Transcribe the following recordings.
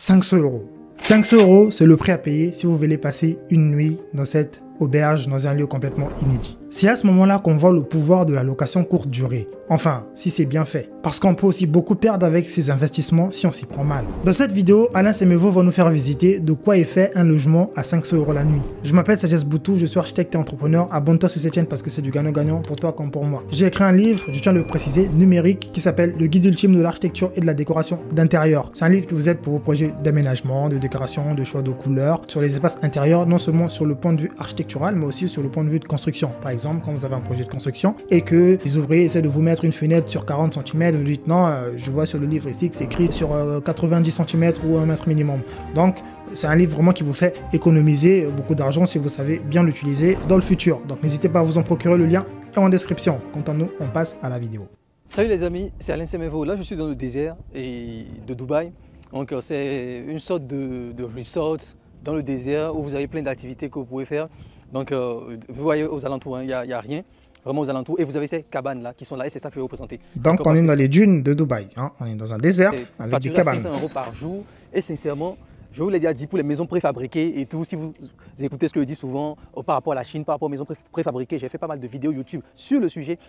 500 euros. 500 euros, c'est le prix à payer si vous voulez passer une nuit dans cette auberge, dans un lieu complètement inédit. C'est à ce moment-là qu'on voit le pouvoir de la location courte durée. Enfin, si c'est bien fait. Parce qu'on peut aussi beaucoup perdre avec ces investissements si on s'y prend mal. Dans cette vidéo, Alain Semevo va nous faire visiter de quoi est fait un logement à 500 euros la nuit. Je m'appelle Sagesse Boutou, je suis architecte et entrepreneur. Abonne-toi sur cette chaîne parce que c'est du gagnant-gagnant pour toi comme pour moi. J'ai écrit un livre, je tiens à le préciser, numérique, qui s'appelle Le guide ultime de l'architecture et de la décoration d'intérieur. C'est un livre qui vous aide pour vos projets d'aménagement, de décoration, de choix de couleurs, sur les espaces intérieurs, non seulement sur le point de vue architectural, mais aussi sur le point de vue de construction. Par exemple, quand vous avez un projet de construction et que les ouvriers essaient de vous mettre une fenêtre sur 40 cm, vous dites non, je vois sur le livre ici que c'est écrit sur 90 cm ou 1 mètre minimum. Donc, c'est un livre vraiment qui vous fait économiser beaucoup d'argent si vous savez bien l'utiliser dans le futur. Donc, n'hésitez pas à vous en procurer, le lien est en description. Quant à nous, on passe à la vidéo. Salut les amis, c'est Alain Semevo. Là, je suis dans le désert de Dubaï. Donc, c'est une sorte de resort dans le désert où vous avez plein d'activités que vous pouvez faire. Donc, vous voyez aux alentours, il n'y a rien, vraiment aux alentours. Et vous avez ces cabanes-là qui sont là et c'est ça que je vais vous présenter. Donc, on est dans les dunes de Dubaï. Hein. On est dans un désert avec des cabanes. 500 € par jour. Et sincèrement, je vous l'ai déjà dit, pour les maisons préfabriquées et tout, si vous écoutez ce que je dis souvent par rapport à la Chine, par rapport aux maisons préfabriquées, j'ai fait pas mal de vidéos YouTube sur le sujet.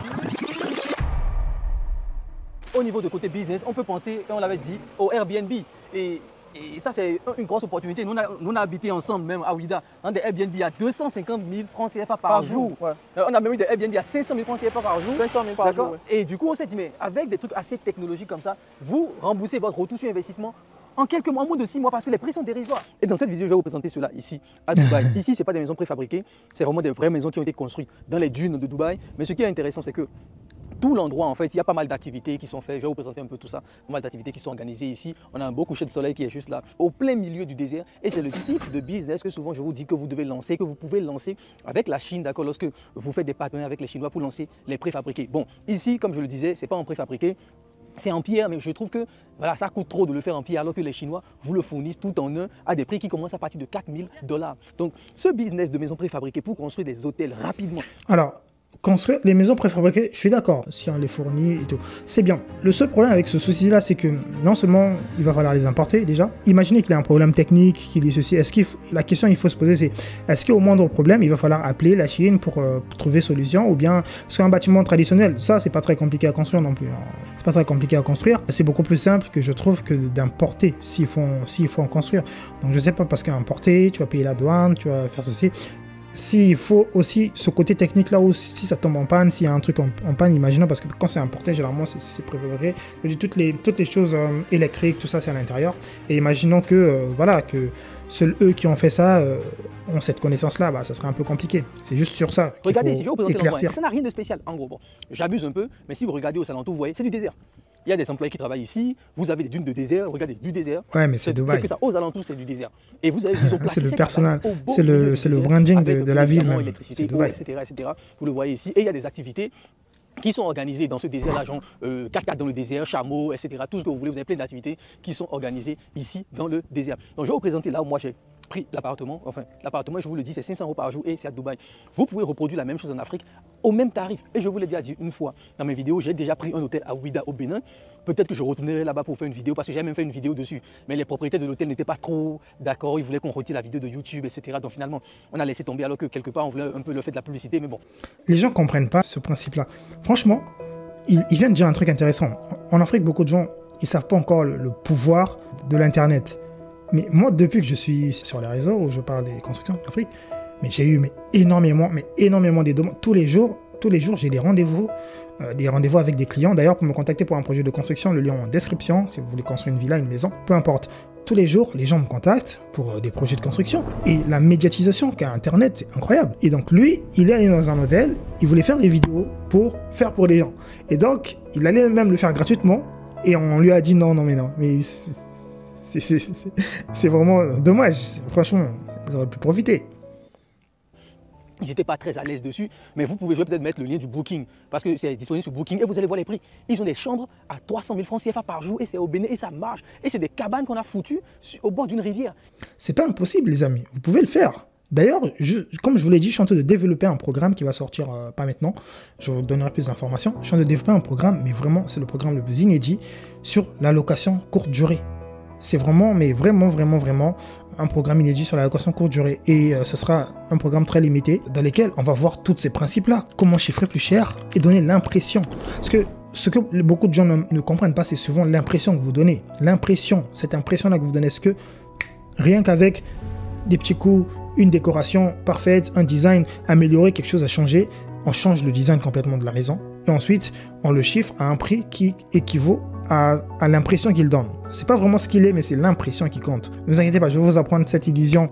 Au niveau de côté business, on peut penser, on l'avait dit, au Airbnb. Et ça, c'est une grosse opportunité. Nous, on a habité ensemble, même à Ouida, dans des Airbnb à 250 000 francs CFA par jour. Ouais. On a même eu des Airbnb à 500 000 francs CFA par jour. 500 000 par jour. Ouais. Et du coup, on s'est dit, mais avec des trucs assez technologiques comme ça, vous remboursez votre retour sur investissement en quelques mois, en moins de 6 mois, parce que les prix sont dérisoires. Et dans cette vidéo, je vais vous présenter cela ici, à Dubaï. Ici, ce n'est pas des maisons préfabriquées, c'est vraiment des vraies maisons qui ont été construites dans les dunes de Dubaï. Mais ce qui est intéressant, c'est que tout l'endroit, en fait, il y a pas mal d'activités qui sont faites. Je vais vous présenter un peu tout ça. Pas mal d'activités qui sont organisées ici. On a un beau coucher de soleil qui est juste là, au plein milieu du désert. Et c'est le type de business que souvent je vous dis que vous devez lancer, que vous pouvez lancer avec la Chine, d'accord, lorsque vous faites des partenariats avec les Chinois pour lancer les préfabriqués. Bon, ici, comme je le disais, ce n'est pas en préfabriqué. C'est en pierre, mais je trouve que voilà, ça coûte trop de le faire en pierre alors que les Chinois vous le fournissent tout en un à des prix qui commencent à partir de 4 000 $. Donc, ce business de maisons préfabriquées pour construire des hôtels rapidement. Alors, construire les maisons préfabriquées, je suis d'accord, si on les fournit et tout, c'est bien. Le seul problème avec ce souci-là, c'est que non seulement il va falloir les importer déjà, imaginez qu'il y a un problème technique, qu'il est ceci, la question il faut se poser c'est, est-ce qu'au moindre problème, il va falloir appeler la Chine pour trouver solution, ou bien, parce qu'un bâtiment traditionnel, ça c'est pas très compliqué à construire non plus, hein. C'est pas très compliqué à construire, c'est beaucoup plus simple que je trouve que d'importer s'il faut en construire. Donc je sais pas, parce qu'importer, tu vas payer la douane, tu vas faire ceci. S'il faut aussi ce côté technique là où si ça tombe en panne, s'il y a un truc en panne, imaginons, parce que quand c'est importé, généralement c'est préféré. Toutes les choses électriques, tout ça c'est à l'intérieur. Et imaginons que voilà, que seuls eux qui ont fait ça ont cette connaissance là, bah, ça serait un peu compliqué. C'est juste sur ça qu'il regardez, faut si je vais vous présenter éclaircir. Ça n'a rien de spécial en gros. Bon, j'abuse un peu, mais si vous regardez aux alentours, vous voyez, c'est du désert. Il y a des employés qui travaillent ici, vous avez des dunes de désert, regardez, du désert. Ouais, mais c'est Dubaï. C'est que ça, aux alentours, c'est du désert. Et vous avez, ils ont placé c'est le personnel, c'est le branding de la ville même. C'est Dubaï, etc. Vous le voyez ici. Et il y a des activités qui sont organisées dans ce désert-là, genre cascade dans le désert, chameau, etc. Tout ce que vous voulez, vous avez plein d'activités qui sont organisées ici dans le désert. Donc je vais vous présenter là où moi j'ai pris l'appartement. Enfin, l'appartement, je vous le dis, c'est 500 € par jour et c'est à Dubaï. Vous pouvez reproduire la même chose en Afrique au même tarif. Et je vous l'ai déjà dit une fois dans mes vidéos, j'ai déjà pris un hôtel à Ouida au Bénin. Peut-être que je retournerai là-bas pour faire une vidéo parce que j'ai même fait une vidéo dessus. Mais les propriétaires de l'hôtel n'étaient pas trop d'accord. Ils voulaient qu'on retire la vidéo de YouTube, etc. Donc finalement, on a laissé tomber alors que quelque part, on voulait un peu le faire de la publicité. Mais bon. Les gens ne comprennent pas ce principe-là. Franchement, il vient de dire un truc intéressant. En Afrique, beaucoup de gens, ils ne savent pas encore le pouvoir de l'Internet. Mais moi, depuis que je suis sur les réseaux où je parle des constructions en Afrique, mais j'ai eu énormément des demandes. Tous les jours, j'ai des rendez-vous avec des clients. D'ailleurs, pour me contacter pour un projet de construction, le lien en description. Si vous voulez construire une villa, une maison, peu importe. Tous les jours, les gens me contactent pour des projets de construction. Et la médiatisation qu'a Internet, c'est incroyable. Et donc lui, il est allé dans un hôtel, il voulait faire des vidéos pour faire pour les gens. Et donc, il allait même le faire gratuitement. Et on lui a dit non. Mais c'est vraiment dommage. Franchement, ils auraient pu profiter. Ils n'étaient pas très à l'aise dessus, mais vous pouvez peut-être mettre le lien du Booking, parce que c'est disponible sur Booking et vous allez voir les prix. Ils ont des chambres à 300 000 francs CFA par jour et c'est au Bénin et ça marche. Et c'est des cabanes qu'on a foutues au bord d'une rivière. C'est pas impossible les amis, vous pouvez le faire. D'ailleurs, comme je vous l'ai dit, je suis en train de développer un programme qui va sortir pas maintenant. Je vous donnerai plus d'informations. Je suis en train de développer un programme, mais vraiment c'est le programme le plus inédit sur la location courte durée. c'est vraiment, mais vraiment, vraiment, vraiment un programme inédit sur la location courte durée. Et ce sera un programme très limité dans lequel on va voir tous ces principes-là. Comment chiffrer plus cher et donner l'impression. Parce que ce que beaucoup de gens ne comprennent pas, c'est souvent l'impression que vous donnez. L'impression, cette impression-là que vous donnez. Est-ce que rien qu'avec des petits coups, une décoration parfaite, un design amélioré, quelque chose a changé, on change le design complètement de la maison. Et ensuite, on le chiffre à un prix qui équivaut à l'impression qu'il donne. C'est pas vraiment ce qu'il est, mais c'est l'impression qui compte. Ne vous inquiétez pas, je vais vous apprendre cette illusion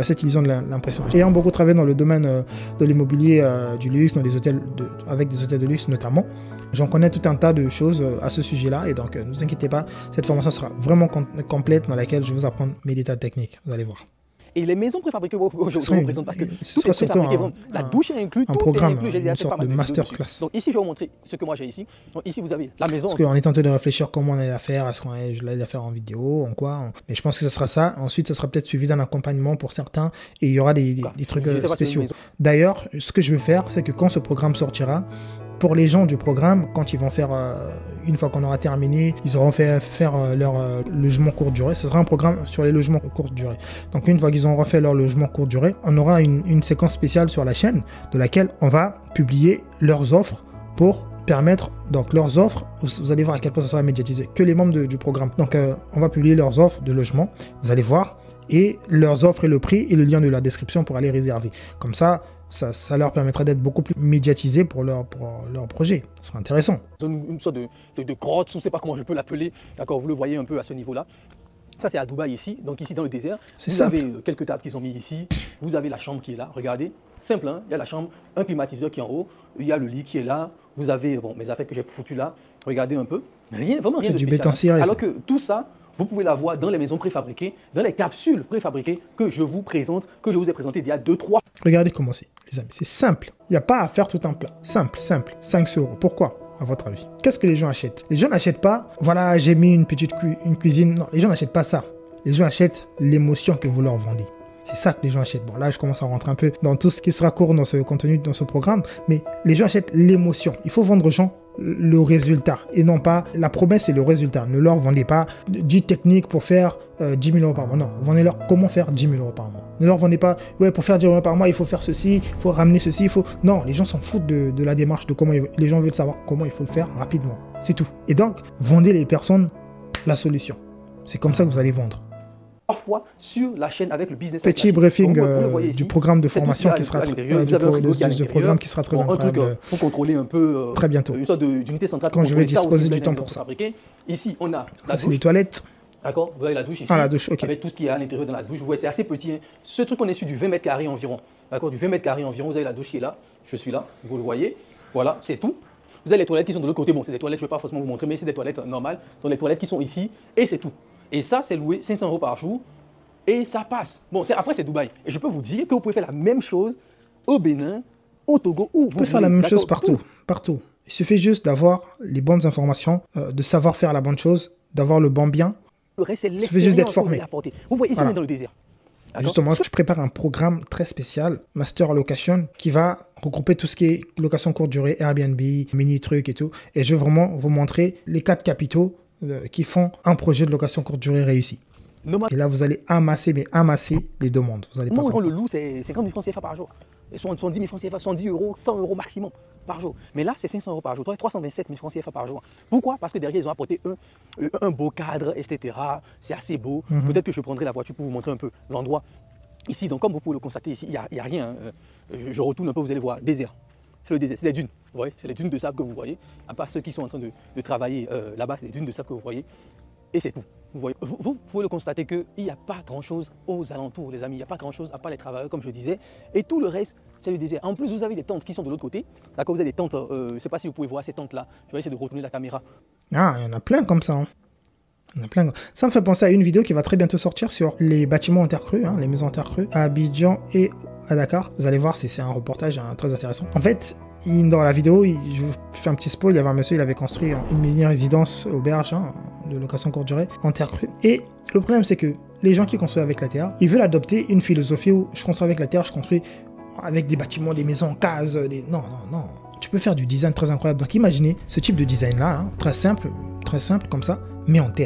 de l'impression. Ayant beaucoup travaillé dans le domaine de l'immobilier du luxe, dans des hôtels avec des hôtels de luxe notamment, j'en connais tout un tas de choses à ce sujet-là. Et donc, ne vous inquiétez pas, cette formation sera vraiment complète dans laquelle je vais vous apprendre mes détails techniques. Vous allez voir. Et les maisons préfabriquées, je vous présente parce que tout est préfabriqué. La douche est inclus, tout est inclus. J'ai déjà fait pas mal de masterclass. Donc ici, je vais vous montrer ce que moi j'ai ici. Donc ici, vous avez la maison. Parce qu'on est en train de réfléchir comment on allait la faire. Est-ce qu'on allait la faire en vidéo, en quoi. Mais je pense que ce sera ça. Ensuite, ce sera peut-être suivi d'un accompagnement pour certains. Et il y aura des trucs spéciaux. D'ailleurs, ce que je vais faire, c'est que quand ce programme sortira, pour les gens du programme, quand ils vont faire, une fois qu'on aura terminé, ils auront fait faire leur logement courte durée. Ce sera un programme sur les logements courte durée. Donc une fois qu'ils auront refait leur logement courte durée, on aura une séquence spéciale sur la chaîne de laquelle on va publier leurs offres pour permettre, donc leurs offres, vous allez voir à quel point ça sera médiatisé, que les membres du programme. Donc on va publier leurs offres de logement, vous allez voir, et leurs offres et le prix et le lien de la description pour aller réserver. Comme ça leur permettra d'être beaucoup plus médiatisés pour leur projet. Ce sera intéressant. Une sorte de grotte, je ne sais pas comment je peux l'appeler. D'accord, vous le voyez un peu à ce niveau-là. Ça, c'est à Dubaï ici, donc ici dans le désert. Vous avez quelques tables qui sont mises ici. Vous avez la chambre qui est là. Regardez, simple, hein? Il y a la chambre, un climatiseur qui est en haut. Il y a le lit qui est là. Vous avez mes affaires que j'ai foutues là. Regardez un peu. Vraiment rien de spécial. Béton ciré, alors que tout ça, vous pouvez la voir dans les maisons préfabriquées, dans les capsules préfabriquées que je vous présente, que je vous ai présentées il y a 2-3. Regardez comment c'est, les amis. C'est simple. Il n'y a pas à faire tout un plat. Simple. 5 €. Pourquoi, à votre avis? Qu'est-ce que les gens achètent? Les gens n'achètent pas, voilà, j'ai mis une petite cuisine. Non, les gens n'achètent pas ça. Les gens achètent l'émotion que vous leur vendez. C'est ça que les gens achètent. Bon, là, je commence à rentrer un peu dans tout ce qui sera court dans ce contenu, dans ce programme. Mais les gens achètent l'émotion. Il faut vendre aux gens le résultat et non pas la promesse et le résultat. Ne leur vendez pas 10 techniques pour faire 10 000 € par mois. Non, vendez-leur comment faire 10 000 € par mois. Ne leur vendez pas, ouais, pour faire 10 000 € par mois, il faut faire ceci, il faut ramener ceci, il faut... Non, les gens s'en foutent de la démarche, de comment les gens veulent savoir comment il faut le faire rapidement. C'est tout. Et donc, vendez les personnes la solution. C'est comme ça que vous allez vendre. Parfois sur la chaîne avec le business. Petit briefing du programme de formation qui sera programme qui sera très incroyable. Pour contrôler un peu très bientôt. Une sorte d'unité centrale. Quand je vais disposer du temps pour ça. Ici, on a la douche. Les toilettes. D'accord, vous avez la douche ici. Ah, la douche, ok. Avec tout ce qu'il y a à l'intérieur de la douche. Vous voyez, c'est assez petit. Hein. Ce truc, on est sur du 20 mètres carrés environ. D'accord, du 20 mètres carrés environ. Vous avez la douche qui est là. Je suis là. Vous le voyez. Voilà, c'est tout. Vous avez les toilettes qui sont de l'autre côté. Bon, c'est des toilettes, je ne vais pas forcément vous montrer, mais c'est des toilettes normales. Donc les toilettes qui sont ici. Et c'est tout. Et ça, c'est loué 500 € par jour. Et ça passe. Bon, après, c'est Dubaï. Et je peux vous dire que vous pouvez faire la même chose au Bénin, au Togo, où vous pouvez faire la même chose partout. Partout. Il suffit juste d'avoir les bonnes informations, de savoir faire la bonne chose, d'avoir le bon bien. Le reste, c'est l'expérience. Il suffit juste d'être formé. Vous voyez, ici, on est dans le désert. Justement, je prépare un programme très spécial, Master Location, qui va regrouper tout ce qui est location courte durée, Airbnb, mini-trucs et tout. Et je vais vraiment vous montrer les 4 capitaux qui font un projet de location courte durée réussi. Et là, vous allez amasser les demandes. Vous allez pas quand le loup, c'est 50 000 francs CFA par jour. 70 000 francs CFA, 70 €, 100 € maximum par jour. Mais là, c'est 500 € par jour. 327 000 francs CFA par jour. Pourquoi? Parce que derrière, ils ont apporté un beau cadre, etc. C'est assez beau. Peut-être que je prendrai la voiture pour vous montrer un peu l'endroit. Ici, donc comme vous pouvez le constater, ici, il n'y a rien. Je retourne un peu, vous allez voir. Désert. C'est le désert, c'est des dunes. Vous voyez, c'est les dunes de sable que vous voyez. À part ceux qui sont en train de travailler là-bas, c'est des dunes de sable que vous voyez. Et c'est tout. Vous voyez, vous pouvez le constater qu'il n'y a pas grand-chose aux alentours, les amis. Il n'y a pas grand-chose à part les travailleurs, comme je disais. Et tout le reste, c'est le désert. En plus, vous avez des tentes qui sont de l'autre côté. D'accord, vous avez des tentes, je ne sais pas si vous pouvez voir ces tentes-là. Je vais essayer de retourner la caméra. Ah, il y en a plein comme ça. Hein. Il y en a plein. Ça me fait penser à une vidéo qui va très bientôt sortir sur les bâtiments en terre crue, hein, les maisons en terre crue, à Abidjan et à Dakar. Vous allez voir, c'est un reportage très intéressant. En fait, dans la vidéo, je vous fais un petit spoil, il y avait un monsieur, il avait construit une mini-résidence auberge de location courte durée en terre crue. Et le problème, c'est que les gens qui construisent avec la terre, ils veulent adopter une philosophie où je construis avec la terre, je construis avec des bâtiments, des maisons en cases. Non. Tu peux faire du design très incroyable. Donc imaginez ce type de design-là, très simple comme ça, mais en terre.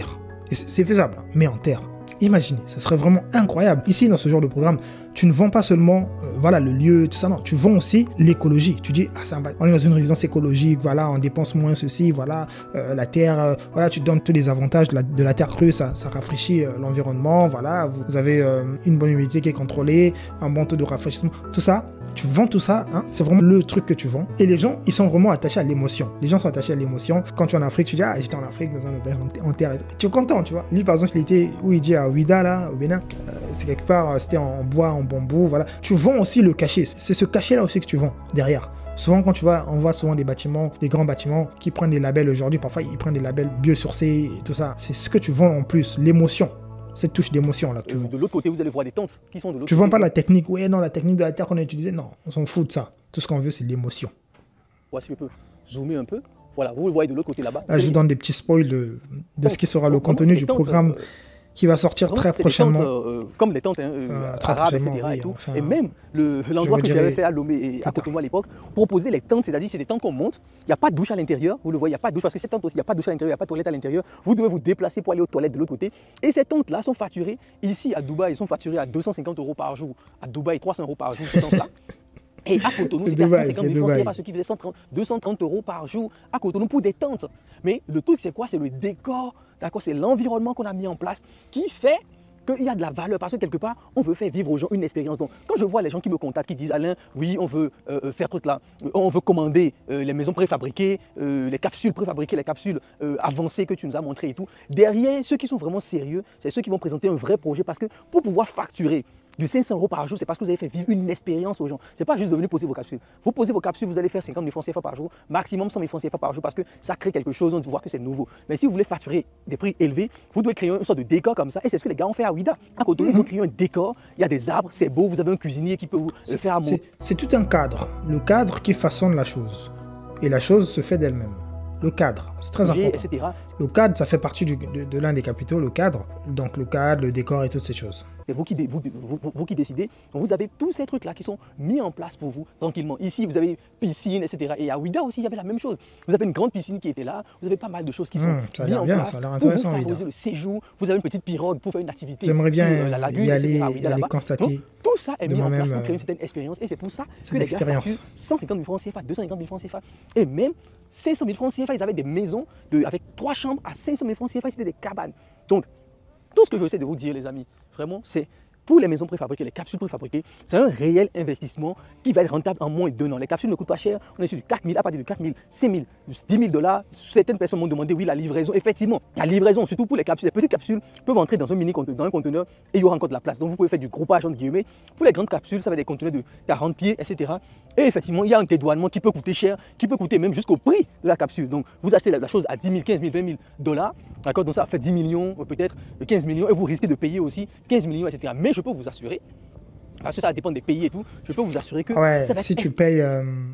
Et c'est faisable, hein, mais en terre. Imaginez, ça serait vraiment incroyable. Ici, dans ce genre de programme, tu ne vends pas seulement voilà, le lieu, tout ça, non. Tu vends aussi l'écologie. Tu dis, ah, on est dans une résidence écologique, voilà, on dépense moins ceci, voilà, la terre, voilà, tu donnes tous les avantages de la terre crue, ça rafraîchit l'environnement, voilà, vous avez une bonne humidité qui est contrôlée, un bon taux de rafraîchissement, tout ça. Tu vends tout ça, hein, c'est vraiment le truc que tu vends. Et les gens, ils sont vraiment attachés à l'émotion. Les gens sont attachés à l'émotion. Quand tu es en Afrique, tu dis, ah, j'étais en Afrique, dans un auberge en terre. Tu es content, tu vois. Lui, par exemple, il était, où il dit, à Ouida, là, au Bénin. C'est quelque part, c'était en bois, en bambou, voilà. Tu vends aussi le cachet. C'est ce cachet-là aussi que tu vends derrière. Souvent, quand tu vois, on voit souvent des bâtiments, des grands bâtiments qui prennent des labels aujourd'hui. Parfois, ils prennent des labels biosourcés et tout ça. C'est ce que tu vends en plus, l'émotion. Cette touche d'émotion là que tu vends. De l'autre côté, vous allez voir des tentes qui sont de l'autre côté. Tu vends pas la technique, ouais, non, la technique de la terre qu'on a utilisée, non, on s'en fout de ça. Tout ce qu'on veut, c'est l'émotion. Voici, je peux zoomer un peu. Voilà, vous le voyez de l'autre côté là-bas. Là, je vous donne des petits spoils de ce qui sera le contenu du programme qui va sortir très prochainement. Comme les tentes arabes, etc. Oui, et tout. enfin, et même l'endroit que j'avais fait à Lomé et à Cotonou à l'époque, proposer les tentes, c'est-à-dire c'est des tentes qu'on monte. Il n'y a pas de douche à l'intérieur. Vous le voyez, il n'y a pas de douche parce que ces tentes aussi, il n'y a pas de douche à l'intérieur, il n'y a pas de toilette à l'intérieur. Vous devez vous déplacer pour aller aux toilettes de l'autre côté. Et ces tentes-là sont facturées ici à Dubaï, ils sont facturées à 250 € par jour. À Dubaï, 300 € par jour, ces tentes-là. Et à Cotonou, c'était à 150 000 francs CFA, ce qui faisait 230 € par jour à Cotonou pour des tentes. Mais le truc, c'est quoi? C'est le décor, d'accord? C'est l'environnement qu'on a mis en place qui fait qu'il y a de la valeur parce que quelque part, on veut faire vivre aux gens une expérience. Donc, quand je vois les gens qui me contactent, qui disent Alain, oui, on veut faire tout là, on veut commander les maisons préfabriquées, les capsules préfabriquées, les capsules avancées que tu nous as montrées et tout. Derrière, ceux qui sont vraiment sérieux, c'est ceux qui vont présenter un vrai projet parce que pour pouvoir facturer de 500 € par jour, c'est parce que vous avez fait vivre une expérience aux gens. Ce n'est pas juste de venir poser vos capsules. Vous posez vos capsules, vous allez faire 50 000 francs CFA par jour, maximum 100 000 francs CFA par jour parce que ça crée quelque chose, on voit que c'est nouveau. Mais si vous voulez facturer des prix élevés, vous devez créer une sorte de décor comme ça. Et c'est ce que les gars ont fait à Ouida. À Cotonou, ils ont créé un décor, il y a des arbres, c'est beau, vous avez un cuisinier qui peut vous faire à manger. C'est tout un cadre, le cadre qui façonne la chose. Et la chose se fait d'elle-même. Le cadre, c'est très important. Etc. Le cadre, ça fait partie de l'un des capitaux, le cadre. Donc le cadre, le décor et toutes ces choses. C'est vous qui décidez. Donc vous avez tous ces trucs-là qui sont mis en place pour vous tranquillement. Ici, vous avez piscine, etc. Et à Ouida aussi, il y avait la même chose. Vous avez une grande piscine qui était là. Vous avez pas mal de choses qui sont mises en place ça a l'air pour vous intéressant, favoriser le séjour. Vous avez une petite pirogue pour faire une activité J'aimerais bien sur la lagune, y aller, etc. y aller constater. Donc, tout ça est mis en place pour moi-même, créer une certaine expérience. Et c'est pour ça que les gars facturent 150 000 francs CFA, 250 000 francs CFA. Et même 500 000 francs CFA, ils avaient des maisons avec 3 chambres à 500 000 francs CFA, c'était des cabanes. Donc, tout ce que je essaie de vous dire, les amis, vraiment, c'est pour les maisons préfabriquées, les capsules préfabriquées, c'est un réel investissement qui va être rentable en moins de 2 ans. Les capsules ne coûtent pas cher, on est sur du 4 000, à partir de 4 000, 5 000, 10 000 $. Certaines personnes m'ont demandé, oui, la livraison. Effectivement, la livraison, surtout pour les capsules, les petites capsules peuvent entrer dans un conteneur et il y aura encore de la place. Donc, vous pouvez faire du groupage entre guillemets. Pour les grandes capsules, ça va être des conteneurs de 40 pieds, etc. Et effectivement, il y a un dédouanement qui peut coûter cher, qui peut coûter même jusqu'au prix de la capsule. Donc, vous achetez la chose à 10 000, 15 000, 20 000 $. D'accord, donc ça fait 10 millions, peut-être 15 millions, et vous risquez de payer aussi 15 millions, etc. Mais je peux vous assurer, parce que ça dépend des pays et tout, je peux vous assurer que ça va si être tu payes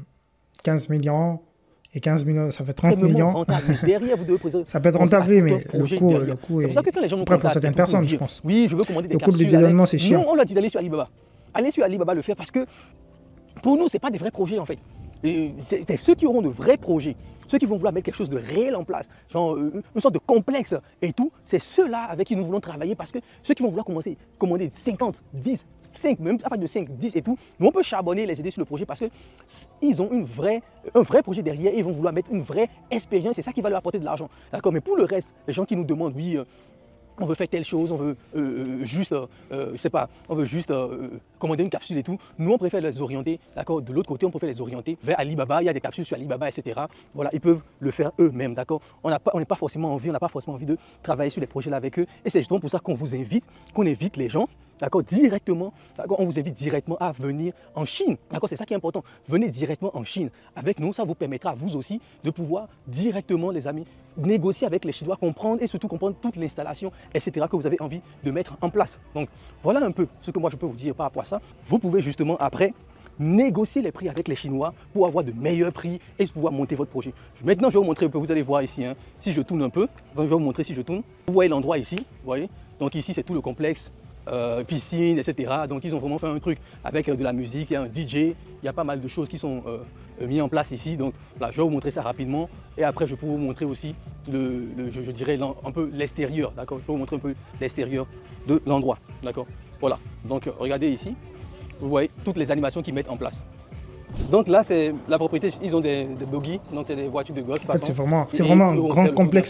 15 millions, et 15 millions, ça fait 30 millions. Rentable. Derrière, vous devez présenter. Ça peut être rentable, oui, mais le coût c'est pour ça que quand les gens nous pour contactent, certaines personnes, je pense. Oui, je veux commander des capsules. Le coût de capsules. dédouanement, c'est chiant. Nous, on leur dit d'aller sur Alibaba. Allez sur Alibaba le faire parce que pour nous, ce n'est pas des vrais projets en fait. C'est ceux qui auront de vrais projets, ceux qui vont vouloir mettre quelque chose de réel en place, genre une sorte de complexe et tout, c'est ceux-là avec qui nous voulons travailler parce que ceux qui vont vouloir commander 50, 10, 5, même à partir de 5, 10 et tout, nous on peut charbonner, les aider sur le projet parce qu'ils ont un vrai projet derrière et ils vont vouloir mettre une vraie expérience, c'est ça qui va leur apporter de l'argent. D'accord, mais pour le reste, les gens qui nous demandent, oui, on veut faire telle chose, on veut juste, je sais pas, on veut juste commander une capsule et tout. Nous, on préfère les orienter, d'accord. De l'autre côté, on préfère les orienter vers Alibaba. Il y a des capsules sur Alibaba, etc. Voilà, ils peuvent le faire eux-mêmes, d'accord. On n'a pas forcément envie, de travailler sur les projets là avec eux. Et c'est justement pour ça qu'on vous invite, qu'on invite les gens, d'accord, directement, d'accord. On vous invite directement à venir en Chine, d'accord. C'est ça qui est important. Venez directement en Chine avec nous. Ça vous permettra à vous aussi de pouvoir directement, les amis, négocier avec les Chinois, comprendre et surtout comprendre toute l'installation, etc. que vous avez envie de mettre en place. Donc voilà un peu ce que moi je peux vous dire par rapport à ça. Vous pouvez justement après négocier les prix avec les Chinois pour avoir de meilleurs prix et pouvoir monter votre projet. Maintenant je vais vous montrer un peu, vous allez voir ici, hein, si je tourne un peu, donc je vais vous montrer si je tourne. Vous voyez l'endroit ici, vous voyez, donc ici c'est tout le complexe piscine, etc. Donc ils ont vraiment fait un truc avec de la musique, il y a un DJ, il y a pas mal de choses qui sont mises en place ici. Donc là, je vais vous montrer ça rapidement et après je peux vous montrer aussi je dirais un peu l'extérieur, d'accord. Je vais vous montrer un peu l'extérieur de l'endroit, d'accord. Voilà, donc regardez ici, vous voyez toutes les animations qu'ils mettent en place. Donc là, c'est la propriété, ils ont des buggy, donc c'est des voitures de golf. En fait, c'est vraiment un grand complexe,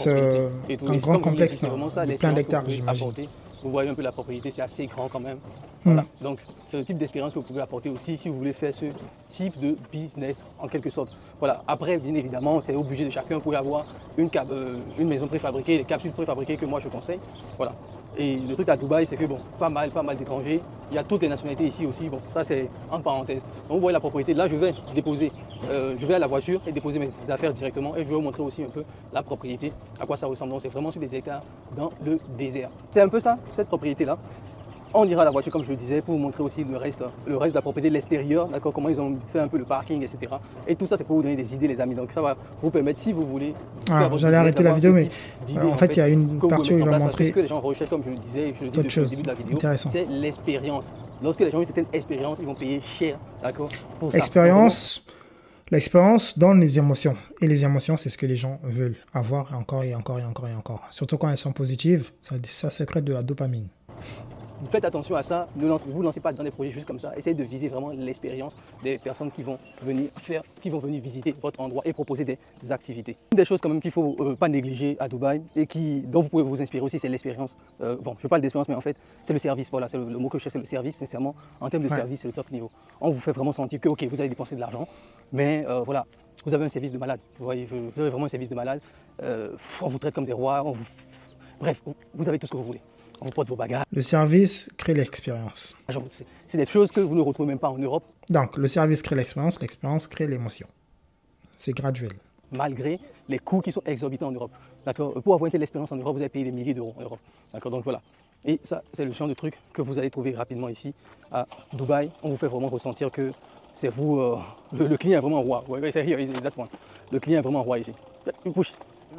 plein d'hectares, j'imagine. Vous voyez un peu la propriété, c'est assez grand quand même. Voilà. Donc c'est le type d'expérience que vous pouvez apporter aussi si vous voulez faire ce type de business en quelque sorte. Voilà. Après, bien évidemment, c'est au budget de chacun. Vous pouvez avoir une maison préfabriquée, des capsules préfabriquées que moi je conseille. Voilà. Et le truc à Dubaï, c'est que bon, pas mal d'étrangers. Il y a toutes les nationalités ici aussi. Bon, ça c'est en parenthèse. Donc vous voyez la propriété. Là, je vais à la voiture et déposer mes affaires directement. Et je vais vous montrer aussi un peu la propriété, à quoi ça ressemble. Donc c'est vraiment sur des hectares dans le désert. C'est un peu ça, cette propriété-là. On ira à la voiture, comme je le disais, pour vous montrer aussi le reste de la propriété de l'extérieur, d'accord, comment ils ont fait un peu le parking, etc. Et tout ça, c'est pour vous donner des idées, les amis. Donc ça va vous permettre, si vous voulez. J'allais arrêter la vidéo, mais en fait, il y a une partie où ils vont montrer. Ce que les gens recherchent, comme je le disais, je le dis depuis le début de la vidéo, c'est l'expérience. Lorsque les gens ont une certaine expérience, ils vont payer cher, d'accord, pour ça. L'expérience donne les émotions. Et les émotions, c'est ce que les gens veulent avoir encore et encore et encore et encore. Surtout quand elles sont positives, ça sécrète de la dopamine. Faites attention à ça, ne vous lancez pas dans des projets juste comme ça. Essayez de viser vraiment l'expérience des personnes qui vont venir visiter votre endroit et proposer des activités. Une des choses quand même qu'il ne faut pas négliger à Dubaï et dont vous pouvez vous inspirer aussi, c'est l'expérience. Bon, je parle d'expérience, mais en fait, c'est le service. Voilà, c'est le mot que je cherche, c'est le service. Sincèrement, en termes de service, c'est le top niveau. On vous fait vraiment sentir que, ok, vous allez dépenser de l'argent, mais voilà, vous avez un service de malade. Vous voyez, vous avez vraiment un service de malade. On vous traite comme des rois. Bref, vous avez tout ce que vous voulez. On porte vos bagages. Le service crée l'expérience. C'est des choses que vous ne retrouvez même pas en Europe. Donc, le service crée l'expérience crée l'émotion. C'est graduel. Malgré les coûts qui sont exorbitants en Europe. D'accord. Pour avoir une telle expérience en Europe, vous allez payer des milliers d'euros en Europe. D'accord. Donc voilà. Et ça, c'est le genre de truc que vous allez trouver rapidement ici à Dubaï. On vous fait vraiment ressentir que c'est vous, le client est vraiment roi. Ouais, c'est here, exactement. Le client est vraiment roi ici. Une push.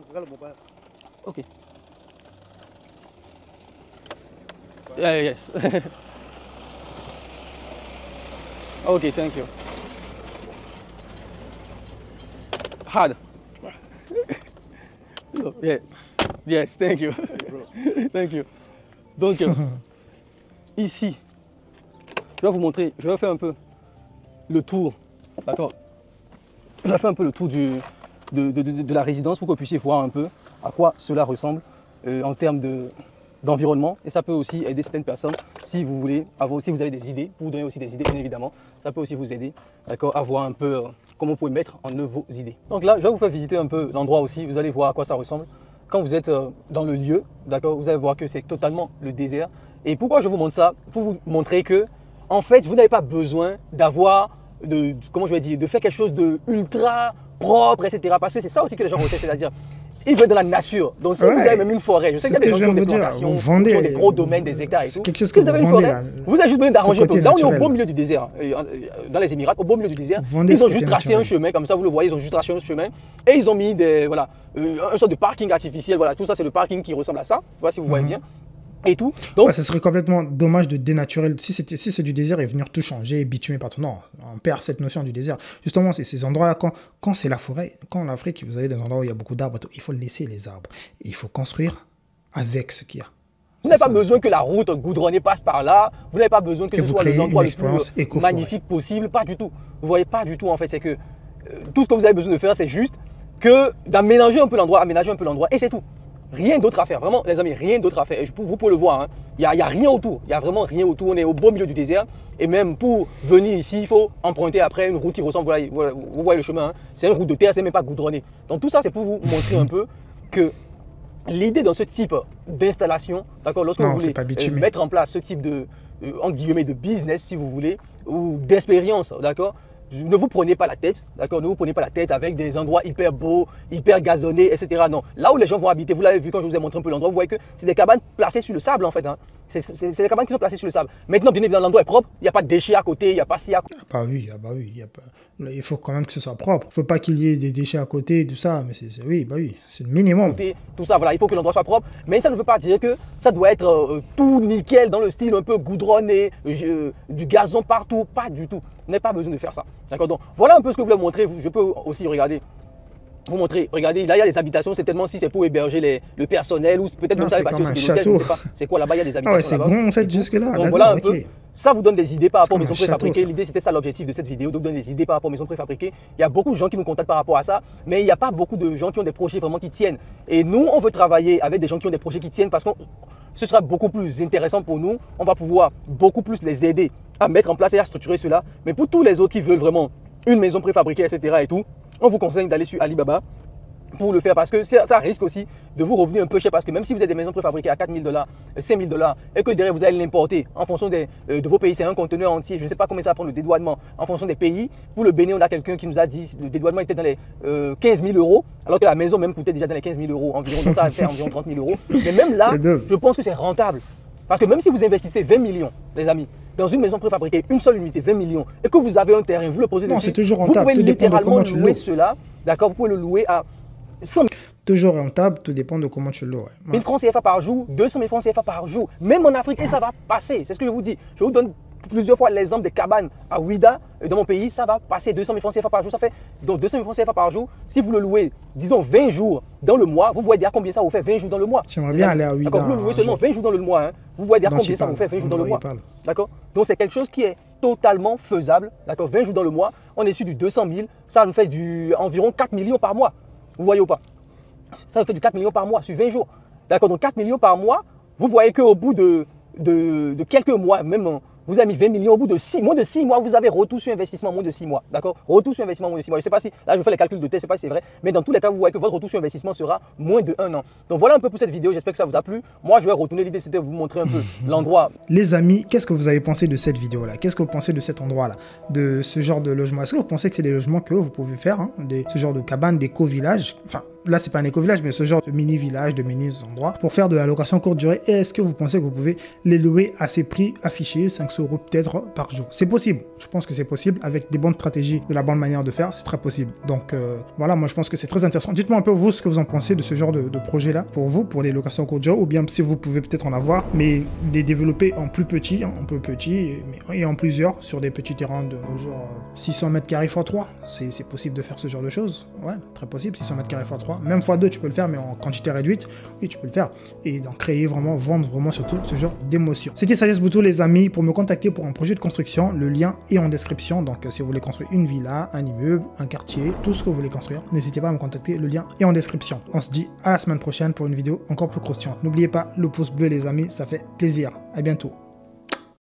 Ok. Yes. Okay, thank you. Hard. Yeah. Yes, thank you. Thank you. Donc, ici, je vais vous montrer, je vais faire un peu le tour. D'accord. Je vais faire un peu le tour de la résidence pour que vous puissiez voir un peu à quoi cela ressemble en termes d'environnement, et ça peut aussi aider certaines personnes si vous voulez avoir, si vous avez des idées, pour vous donner aussi des idées bien évidemment, ça peut aussi vous aider, d'accord, à voir un peu comment vous pouvez mettre en œuvre vos idées. Donc là, je vais vous faire visiter un peu l'endroit aussi, vous allez voir à quoi ça ressemble. Quand vous êtes dans le lieu, d'accord, vous allez voir que c'est totalement le désert. Et pourquoi je vous montre ça? Pour vous montrer que, en fait, vous n'avez pas besoin d'avoir, comment je vais dire, de faire quelque chose de ultra propre, etc. Parce que c'est ça aussi que les gens recherchent, c'est-à-dire ils veulent dans la nature. Donc si vous avez même une forêt, je sais qu'il y a des gens qui ont des plantations, qui ont des gros domaines, des hectares et tout. Si vous avez une forêt, vous avez juste besoin d'arranger un peu. Là, on est au beau milieu du désert, dans les Émirats, au beau milieu du désert. Ils ont juste tracé un chemin, comme ça, vous le voyez, ils ont juste tracé un chemin. Et ils ont mis un sorte de parking artificiel. Voilà, tout ça, c'est le parking qui ressemble à ça. Voilà, si vous voyez bien. Et tout. Donc, ce serait complètement dommage de dénaturer. Si c'est du désert et venir tout changer, bitumer partout. Non, on perd cette notion du désert. Justement, c'est ces endroits-là, quand c'est la forêt, quand en Afrique, vous avez des endroits où il y a beaucoup d'arbres, il faut laisser les arbres. Il faut construire avec ce qu'il y a. Vous n'avez pas besoin que la route goudronnée passe par là. Vous n'avez pas besoin que ce soit l'endroit le plus magnifique possible. Pas du tout. Vous voyez, pas du tout en fait. C'est que tout ce que vous avez besoin de faire, c'est juste que d'aménager un peu l'endroit, et c'est tout. Rien d'autre à faire, vraiment les amis, rien d'autre à faire. Et vous pouvez le voir, hein. Il n'y a rien autour, il n'y a vraiment rien autour. On est au beau milieu du désert. Et même pour venir ici, il faut emprunter après une route qui ressemble, voilà, vous voyez le chemin, hein. C'est une route de terre, c'est même pas goudronné. Donc tout ça, c'est pour vous montrer un peu que l'idée dans ce type d'installation, d'accord, lorsque vous voulez mettre en place ce type de, entre guillemets, de business, si vous voulez, ou d'expérience, d'accord. Ne vous prenez pas la tête, d'accord? Ne vous prenez pas la tête avec des endroits hyper beaux, hyper gazonnés, etc. Non. Là où les gens vont habiter, vous l'avez vu quand je vous ai montré un peu l'endroit, vous voyez que c'est des cabanes placées sur le sable en fait. Hein. C'est des cabanes qui sont placées sur le sable. Maintenant, bien évidemment, l'endroit est propre, il n'y a pas de déchets à côté, il n'y a pas si à côté. Ah bah oui, y a pas... il faut quand même que ce soit propre. Il ne faut pas qu'il y ait des déchets à côté, tout ça, mais oui, c'est le minimum. Tout ça, voilà, il faut que l'endroit soit propre, mais ça ne veut pas dire que ça doit être tout nickel dans le style un peu goudronné, du gazon partout, pas du tout. Vous n'avez pas besoin de faire ça. D'accord, donc voilà un peu ce que je voulais vous montrer. Je peux aussi vous montrer, regardez, là il y a les habitations, c'est tellement si c'est pour héberger le personnel ou peut-être vous savez passer aussi des hôtels, je ne sais pas. C'est quoi là-bas, il y a des habitations. Ah ouais, c'est grand en fait jusque là. Donc voilà un peu. Ça vous donne des idées par rapport aux maisons préfabriquées. Château, l'idée c'était ça l'objectif de cette vidéo, donc donner des idées par rapport aux maisons préfabriquées. Il y a beaucoup de gens qui nous contactent par rapport à ça, mais il n'y a pas beaucoup de gens qui ont des projets vraiment qui tiennent. Et nous, on veut travailler avec des gens qui ont des projets qui tiennent parce que ce sera beaucoup plus intéressant pour nous. On va pouvoir beaucoup plus les aider à mettre en place et à structurer cela. Mais pour tous les autres qui veulent vraiment une maison préfabriquée, etc. et tout, on vous conseille d'aller sur Alibaba pour le faire parce que ça risque aussi de vous revenir un peu cher parce que même si vous avez des maisons préfabriquées à 4 000 $, 5 000 $ et que derrière vous allez l'importer en fonction de vos pays, c'est un conteneur entier, je ne sais pas combien ça va prendre le dédouanement en fonction des pays. Pour le Bénin, on a quelqu'un qui nous a dit que le dédouanement était dans les 15 000 € alors que la maison même coûtait déjà dans les 15 000 € environ, donc ça va faire environ 30 000 €. Mais même là, je pense que c'est rentable parce que même si vous investissez 20 millions, les amis, dans une maison préfabriquée, une seule unité, 20 millions, et que vous avez un terrain, vous le posez dessus, vous pouvez littéralement louer cela, d'accord, vous pouvez le louer à 100 000. Toujours rentable, tout dépend de comment tu le loues. 1000 francs CFA par jour, 200 000 francs CFA par jour, même en Afrique, et ça va passer, c'est ce que je vous dis. Je vous donne plusieurs fois l'exemple des cabanes à Ouida, dans mon pays, ça va passer 200 000 francs CFA par jour, ça fait donc 200 000 francs CFA par jour. Si vous le louez, disons 20 jours dans le mois, vous voyez déjà combien ça vous fait 20 jours dans le mois. J'aimerais bien aller à Ouida. D'accord, vous le louez seulement 20 jours dans le mois, hein. Vous voyez déjà combien ça vous fait 20 jours dans le mois. D'accord. Donc c'est quelque chose qui est totalement faisable. D'accord, 20 jours dans le mois, on est sur du 200 000, ça nous fait environ 4 millions par mois. Vous voyez ou pas? Ça nous fait du 4 millions par mois sur 20 jours. D'accord, donc 4 millions par mois, vous voyez qu'au bout de quelques mois, même vous avez mis 20 millions, au bout de moins de 6 mois, vous avez retour sur investissement moins de 6 mois. D'accord, retour sur investissement moins de 6 mois. Je ne sais pas si, là je fais les calculs de tête, je ne sais pas si c'est vrai, mais dans tous les cas, vous voyez que votre retour sur investissement sera moins de 1 an. Donc voilà un peu pour cette vidéo, j'espère que ça vous a plu. Moi, je vais retourner, l'idée c'était de vous montrer un peu l'endroit. Les amis, qu'est-ce que vous avez pensé de cette vidéo-là? Qu'est-ce que vous pensez de cet endroit-là? De ce genre de logement? Est-ce que vous pensez que c'est des logements que vous pouvez faire, hein, ce genre de cabane, d'éco-village? Enfin, là, c'est pas un éco-village, mais ce genre de mini-village, de mini-endroits pour faire de la location courte durée. Et est-ce que vous pensez que vous pouvez les louer à ces prix affichés, 500 € peut-être par jour? C'est possible. Je pense que c'est possible avec des bonnes stratégies, de la bonne manière de faire, c'est très possible. Donc voilà, moi je pense que c'est très intéressant. Dites-moi un peu vous ce que vous en pensez de ce genre de projet-là pour vous, pour les locations courte durée, ou bien si vous pouvez peut-être en avoir, mais les développer en plus petit, hein, un peu petit, et en plusieurs sur des petits terrains de genre 600 mètres carrés x 3. C'est possible de faire ce genre de choses. Ouais, très possible, 600 mètres carrés x 3. Même x2, tu peux le faire, mais en quantité réduite, oui, tu peux le faire. Et donc créer vraiment, vendre vraiment surtout ce genre d'émotion. C'était Sagesse Boutou, les amis. Pour me contacter pour un projet de construction, le lien est en description. Donc si vous voulez construire une villa, un immeuble, un quartier, tout ce que vous voulez construire, n'hésitez pas à me contacter, le lien est en description. On se dit à la semaine prochaine pour une vidéo encore plus croustillante. N'oubliez pas le pouce bleu, les amis, ça fait plaisir. À bientôt.